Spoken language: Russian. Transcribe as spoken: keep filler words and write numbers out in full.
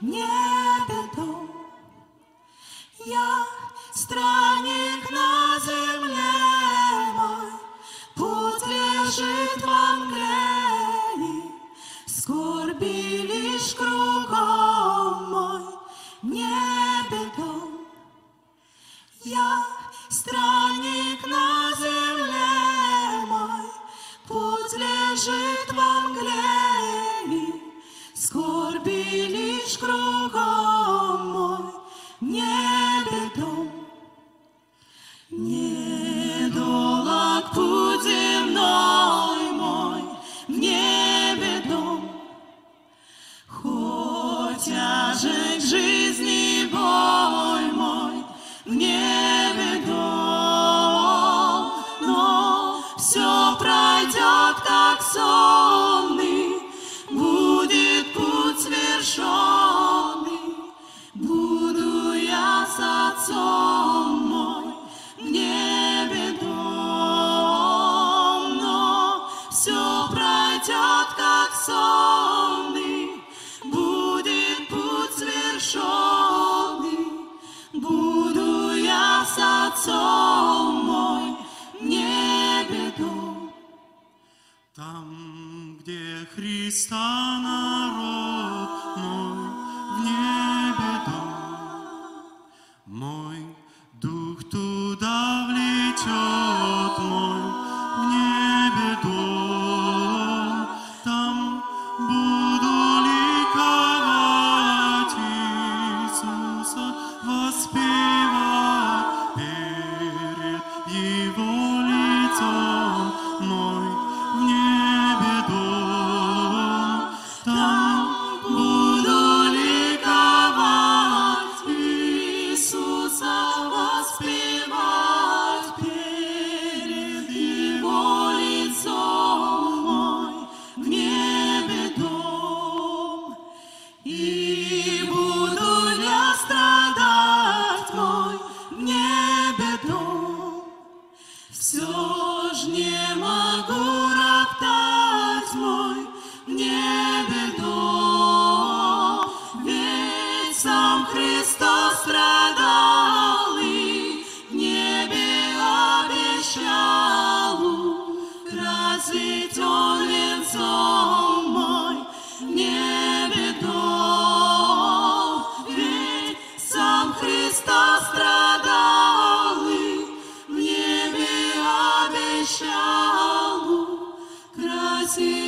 небе дом. Я странник на земле мой, путь лежит во мгле, и скорби лишь кругом мой, небе дом. Я странник на земле мой, путь лежит во мгле, и скорби лишь кругом мой, небе дом. Недолог путь земной мой, в небе дом. Хоть тяжек жизни бой мой, в небе дом, но все пройдет, как сонный, будет путь свершенный. Буду я с отцом мой, в небе дом, но все пройдет, как сонный, будет путь свершенный. Буду я с отцом мой, в небе дом. Там, где Христа народ мой, в небе дом. Мой дух туда влечет мой, в небе дом. Там буду ликовать Иисуса, воспевать перед Его лицом мой, в небе дом. Там буду ликовать Иисуса, воспевать перед Его лицом мой, в небе дом. И буду я страдать мой, в небе дом. Все ж не могу роптать мой, в небе дом. Ведь сам Христос страдал и в небе обещал украсить Он венцом мой, в небе дом. Ведь сам Христос страдал и в небе обещал украсить